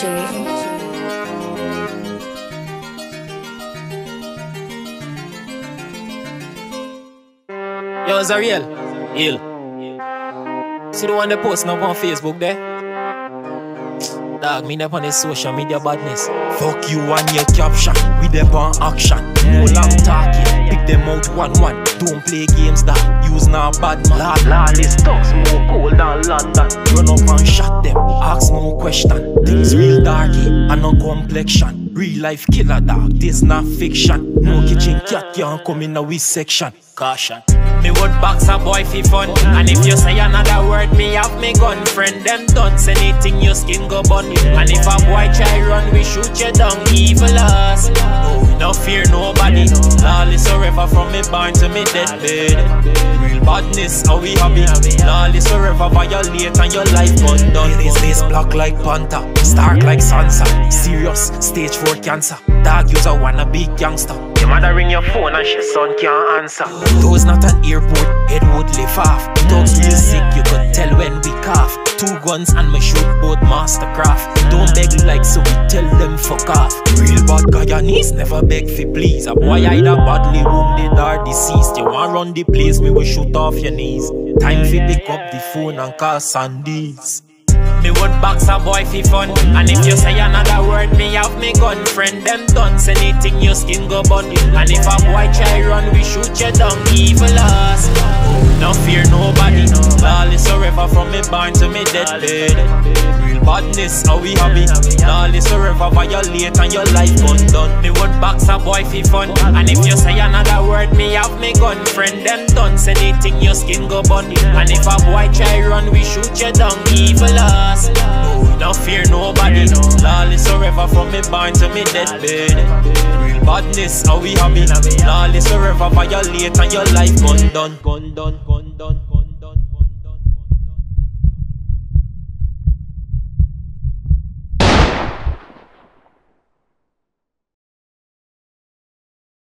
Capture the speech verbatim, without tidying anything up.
Yo, Zariel, Hill. See the one they posting up on Facebook there? Dog, me up on the social media badness. Fuck you and your caption, we them on action. No long talking, pick them out one-one. Don't play games that use now bad man. La lawless thugs more cold than London. Run up and shot them, ask no question. Things real darky and no complexion. Real life killer dog, this not fiction. No kitchen cat can't come in a we section. Caution. Me would box a boy fi fun. And if you say another word, me have me gun. Friend them done, say anything your skin go bun. And if a boy try run, we shoot you down. Evil us, no, no fear nobody. Lawless forever from me barn to me deathbed. Real badness, how we have it. Lawless forever violate and your life gun done. This this black like Panther, stark like Sansa. Serious, stage four cancer. Dog use a wanna big gangster. Your mother ring your phone and she son can't answer. Though it's not an airport, head would lift off. Dogs real sick, you could tell when we cough. Two guns and me shoot both mastercraft. Don't beg like so we tell them fuck off. Real bad Guyanese never beg for please. A boy either badly wounded or deceased. You want run the place, me will shoot off your knees. Time fi pick up the phone and call Sandy's. Me would box a boy fi fun. And if you say another word, me have me gun. Friend them done, say anything your skin go bun. And if a boy try run, we shoot you down. Evil us, no fear nobody. Lawless forever from me barn to me deathbed. Real badness, how we have it. Lawless forever violate and your life gun done. Me would box a boy fi fun. And if you say another word, me have me gun. Friend them done, say anything your skin go bun. And if a boy try run, we shoot you down. Evil us, no fear nobody. Lawless forever from me barn to me deathbed. Real badness, how we have it. Lawless forever violate and your life gun done, gun done, gun done.